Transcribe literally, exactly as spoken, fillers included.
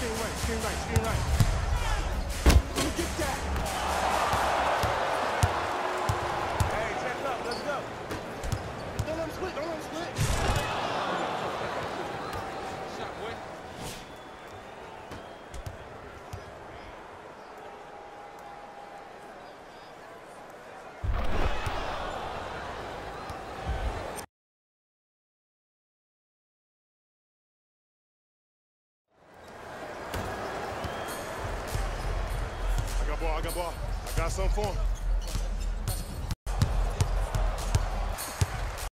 screen right, screen right, screen right. Let me get that. Hey, check up, let's go. Don't let him split, don't let him split. Shot, boy. I got ball, I got ball. I got something for him.